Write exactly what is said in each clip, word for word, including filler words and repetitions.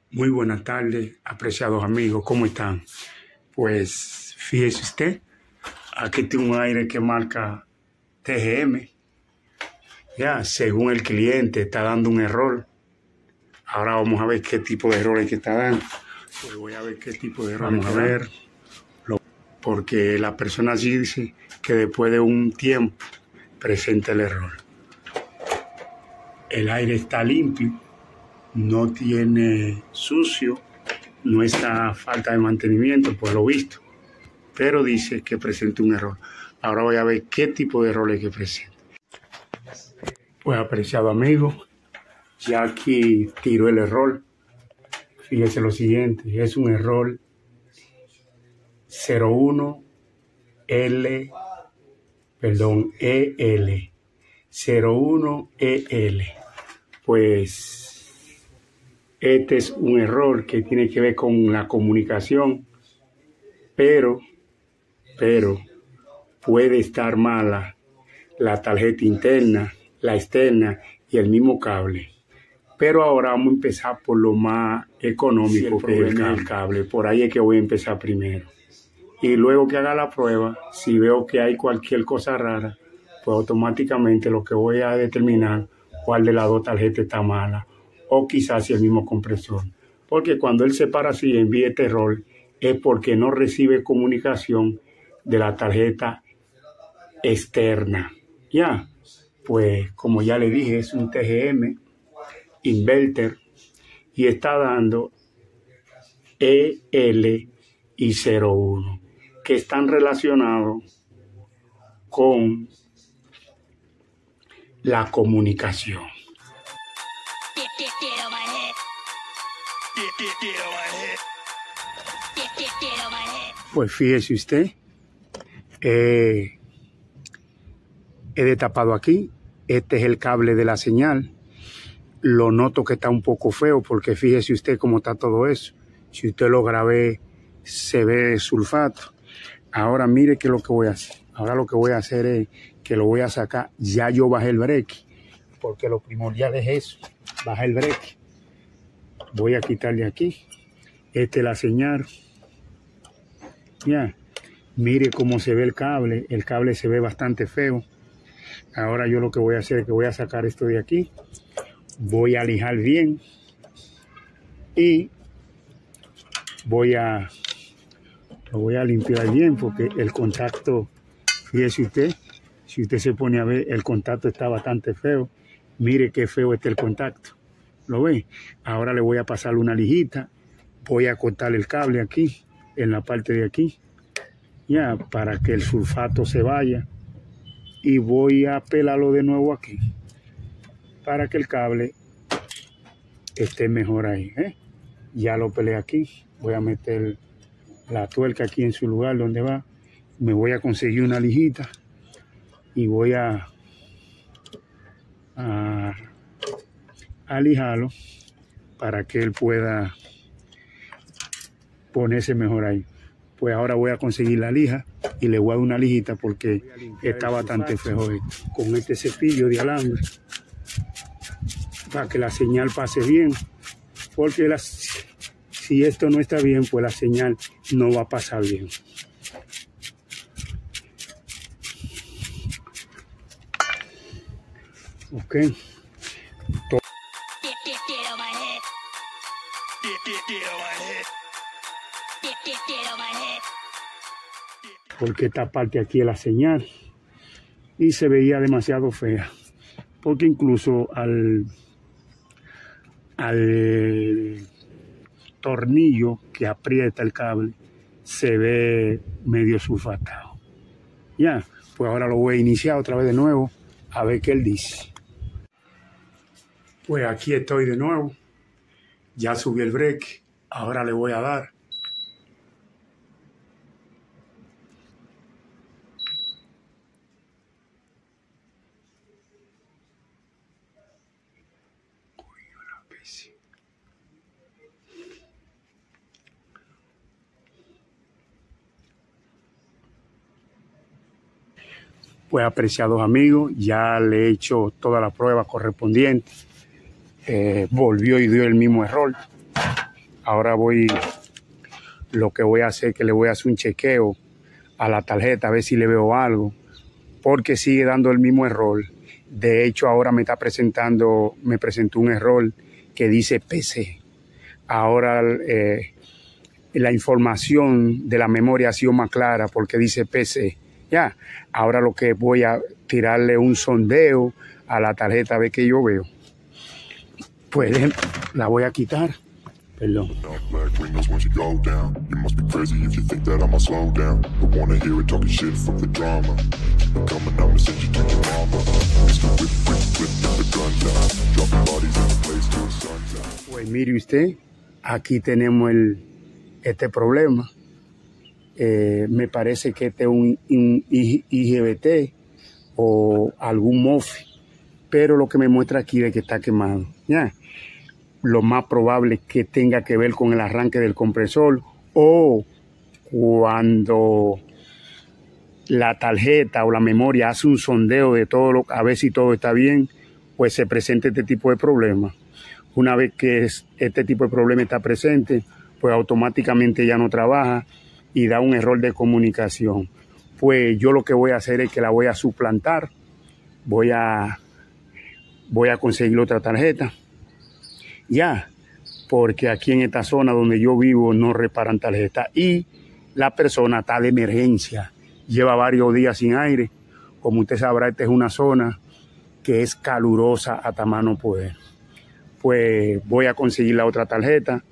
Muy buenas tardes, apreciados amigos, ¿cómo están? Pues fíjese usted, aquí tengo un aire que marca T G M. Ya, según el cliente, está dando un error. Ahora vamos a ver qué tipo de errores que está dando. Pues voy a ver qué tipo de error. Vamos a ver, porque la persona sí dice que después de un tiempo presenta el error. El aire está limpio. No tiene sucio, no está falta de mantenimiento, por lo visto, pero dice que presenta un error. Ahora voy a ver qué tipo de error es que presenta. Pues apreciado amigo, ya aquí tiró el error. Fíjese lo siguiente, es un error cero uno L, perdón, E L, cero uno E L. Pues este es un error que tiene que ver con la comunicación, pero, pero puede estar mala la tarjeta interna, la externa y el mismo cable. Pero ahora vamos a empezar por lo más económico, sí, que es el cable. Por ahí es que voy a empezar primero. Y luego que haga la prueba, si veo que hay cualquier cosa rara, pues automáticamente lo que voy a determinar cuál de las dos tarjetas está mala. O quizás el mismo compresor. Porque cuando él se para así y envía este error, es porque no recibe comunicación de la tarjeta externa. Ya, pues como ya le dije, es un T G M inverter y está dando E L y cero uno, que están relacionados con la comunicación. Pues fíjese usted, eh, he destapado aquí, este es el cable de la señal. Lo noto que está un poco feo porque fíjese usted cómo está todo eso. Si usted lo grabé, se ve sulfato. Ahora mire qué es lo que voy a hacer. Ahora lo que voy a hacer es que lo voy a sacar. Ya yo bajé el breque, porque lo primordial es eso, bajar el breque. Voy a quitarle aquí. Esta es la señal. Ya, mire cómo se ve el cable. El cable se ve bastante feo. Ahora yo lo que voy a hacer es que voy a sacar esto de aquí. Voy a lijar bien. Y voy a, lo voy a limpiar bien porque el contacto, fíjese usted, si usted se pone a ver, el contacto está bastante feo. Mire qué feo está el contacto. ¿Lo ve? Ahora le voy a pasar una lijita. Voy a cortar el cable aquí, en la parte de aquí, ya, para que el sulfato se vaya. Y voy a pelarlo de nuevo aquí, para que el cable esté mejor ahí, ¿eh? Ya lo pelé aquí. Voy a meter la tuerca aquí en su lugar donde va. Me voy a conseguir una lijita y voy a, a, a lijarlo para que él pueda ponerse mejor ahí. Pues ahora voy a conseguir la lija y le voy a dar una lijita porque está bastante feo esto. Con este cepillo de alambre para que la señal pase bien, porque las, si esto no está bien, pues la señal no va a pasar bien. Ok. Porque esta parte aquí es la señal y se veía demasiado fea, porque incluso al, al tornillo que aprieta el cable se ve medio sulfatado. Ya, pues ahora lo voy a iniciar otra vez de nuevo a ver qué él dice. Pues aquí estoy de nuevo, ya subí el break, ahora le voy a dar. Pues apreciados amigos, ya le he hecho todas las pruebas correspondientes. Eh, volvió y dio el mismo error. ahora voy, lo que voy a hacer es que le voy a hacer un chequeo a la tarjeta, a ver si le veo algo, porque sigue dando el mismo error. De hecho, ahora me está presentando, me presentó un error que dice P C. Ahora eh, la información de la memoria ha sido más clara porque dice P C. Ya, ahora lo que voy a tirarle un sondeo a la tarjeta a ver qué yo veo. Pues la voy a quitar. Perdón. Pues mire usted, aquí tenemos el, este problema. Eh, me parece que este es un, un I G B T o algún M O F I, pero lo que me muestra aquí es que está quemado. ¿Ya? Lo más probable es que tenga que ver con el arranque del compresor o cuando la tarjeta o la memoria hace un sondeo de todo, lo, a ver si todo está bien, pues se presenta este tipo de problema. Una vez que es, este tipo de problema está presente, pues automáticamente ya no trabaja y da un error de comunicación. Pues yo lo que voy a hacer es que la voy a suplantar, voy a, voy a conseguir otra tarjeta, ya, porque aquí en esta zona donde yo vivo no reparan tarjetas y la persona está de emergencia, lleva varios días sin aire. Como usted sabrá, esta es una zona que es calurosa hasta más no poder. Pues voy a conseguir la otra tarjeta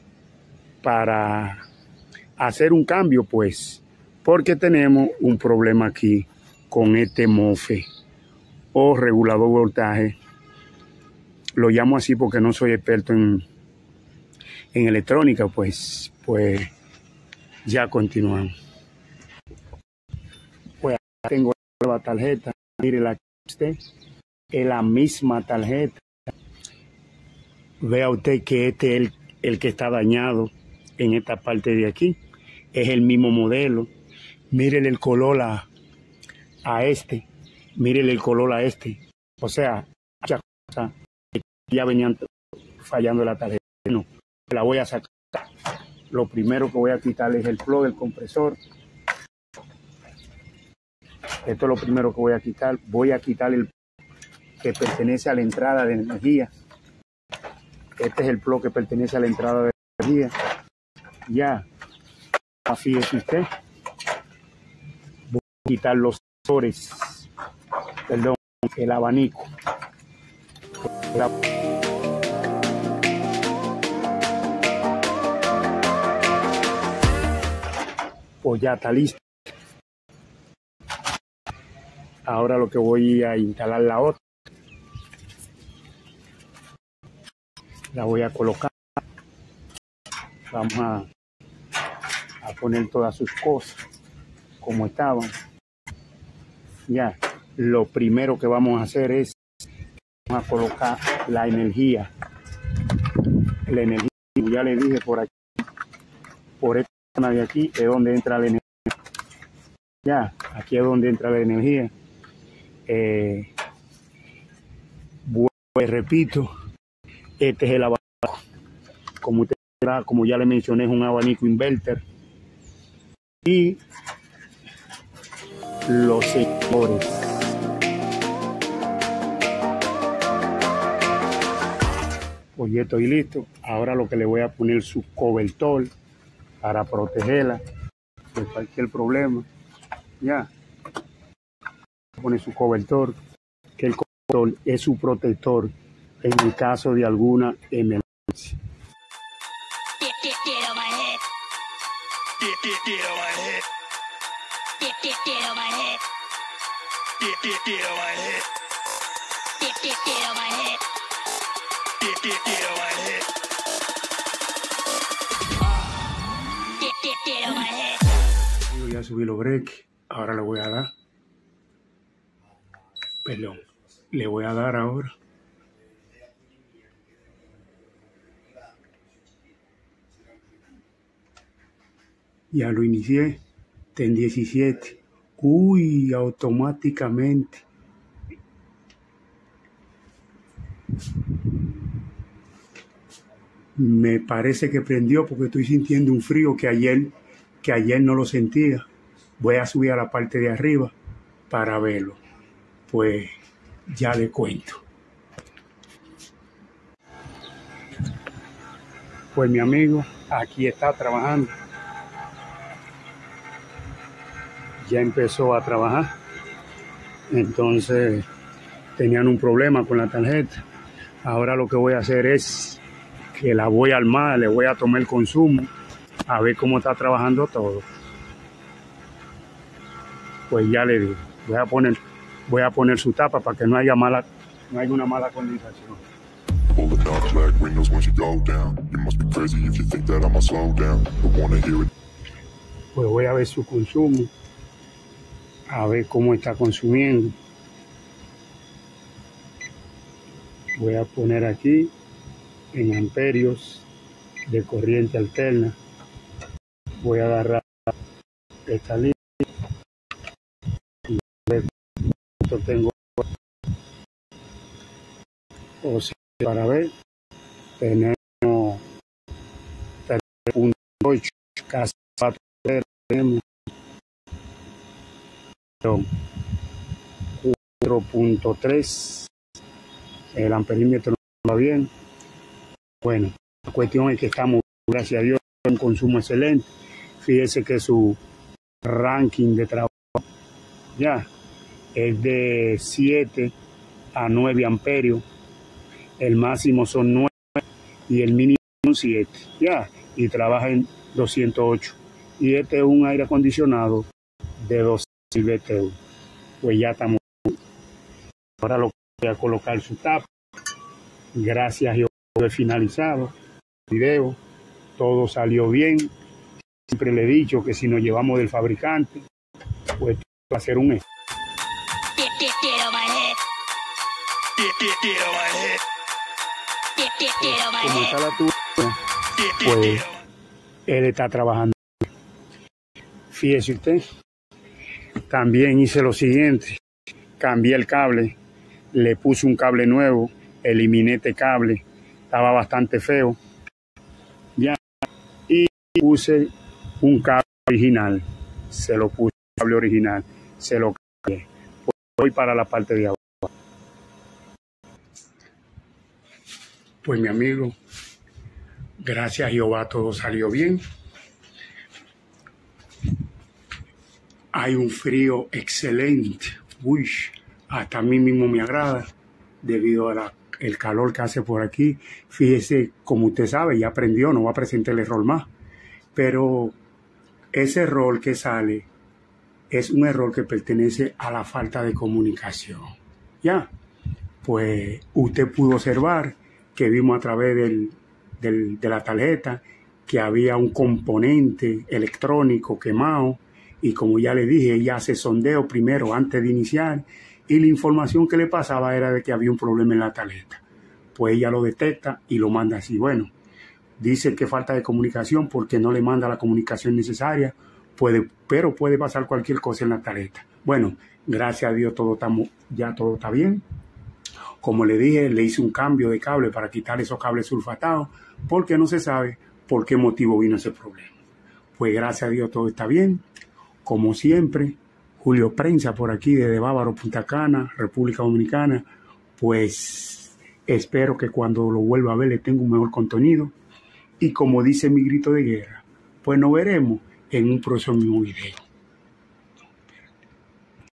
para hacer un cambio, pues, porque tenemos un problema aquí con este M O F E o regulador de voltaje. Lo llamo así porque no soy experto en, en electrónica, pues, pues ya continuamos. Pues tengo la nueva tarjeta, mire la que usted, es la misma tarjeta. Vea usted que este es el, el que está dañado en esta parte de aquí. Es el mismo modelo. Mírele el color a, a este. Mírele el color a este. O sea, muchas cosas que ya venían fallando la tarjeta. No, la voy a sacar. Lo primero que voy a quitar es el plug del compresor. Esto es lo primero que voy a quitar. Voy a quitar el que pertenece a la entrada de energía. Este es el plug que pertenece a la entrada de energía. Ya. Fíjese usted. Voy a quitar los sensores. Perdón, el abanico. El ab pues ya está listo. Ahora lo que voy a instalar la otra. La voy a colocar. Vamos a, a poner todas sus cosas como estaban. Ya, lo primero que vamos a hacer es vamos a colocar la energía. La energía, como ya le dije, por aquí, por esta zona de aquí es donde entra la energía. Ya, aquí es donde entra la energía. Eh, bueno, repito, este es el abanico. Como usted verá, como ya le mencioné, es un abanico inverter. Y los sectores. Pues ya estoy listo. Ahora lo que le voy a poner su cobertor para protegerla de cualquier problema. Ya. Pone su cobertor, que el cobertor es su protector en el caso de alguna emergencia. Yo ya subí los breaks, ahora le voy a dar. Perdón, le voy a dar ahora. Ya lo inicié, ten diecisiete. Uy, automáticamente. Me parece que prendió porque estoy sintiendo un frío que ayer, que ayer no lo sentía. Voy a subir a la parte de arriba para verlo. Pues ya le cuento. Pues mi amigo aquí está trabajando. Ya empezó a trabajar. Entonces tenían un problema con la tarjeta. Ahora lo que voy a hacer es que la voy a armar, le voy a tomar el consumo, a ver cómo está trabajando todo. Pues ya le digo, voy a poner, voy a poner su tapa para que no haya mala, no haya una mala condensación. Pues voy a ver su consumo, a ver cómo está consumiendo. Voy a poner aquí en amperios de corriente alterna. Voy a agarrar esta línea y ver cuánto tengo. O sea, para ver, tenemos tres punto ocho, casi cuatro, tenemos cuatro punto tres. El amperímetro no va bien. Bueno, la cuestión es que estamos, gracias a Dios, con un consumo excelente. Fíjese que su ranking de trabajo ya es de siete a nueve amperios. El máximo son nueve y el mínimo son siete. Ya, y trabaja en doscientos ocho. Y este es un aire acondicionado de doscientos B T U. Pues ya estamos. Ahora lo voy a colocar su tapa. Gracias a Dios he finalizado el video, todo salió bien. Siempre le he dicho que si nos llevamos del fabricante, pues va a ser un éxito. Como está la tuya, pues él está trabajando. Fíjese usted, también hice lo siguiente, cambié el cable, le puse un cable nuevo, eliminé este cable, estaba bastante feo, ya, y puse un cable original, se lo puse el cable original, se lo cambié. Pues voy para la parte de abajo. Pues mi amigo, gracias a Jehová todo salió bien. Hay un frío excelente, uy, hasta a mí mismo me agrada debido a la el calor que hace por aquí. Fíjese, como usted sabe, ya aprendió, no va a presentar el error más. Pero ese error que sale es un error que pertenece a la falta de comunicación. Ya, pues usted pudo observar que vimos a través del, del, de la tarjeta que había un componente electrónico quemado. Y como ya le dije, ella hace sondeo primero antes de iniciar. Y la información que le pasaba era de que había un problema en la tarjeta. Pues ella lo detecta y lo manda así. Bueno, dice que falta de comunicación porque no le manda la comunicación necesaria, puede, pero puede pasar cualquier cosa en la tarjeta. Bueno, gracias a Dios todo está, ya todo está bien. Como le dije, le hice un cambio de cable para quitar esos cables sulfatados porque no se sabe por qué motivo vino ese problema. Pues gracias a Dios todo está bien. Como siempre, Julio Prensa por aquí desde Bávaro, Punta Cana, República Dominicana. Pues espero que cuando lo vuelva a ver le tenga un mejor contenido. Y como dice mi grito de guerra, pues nos veremos en un próximo video.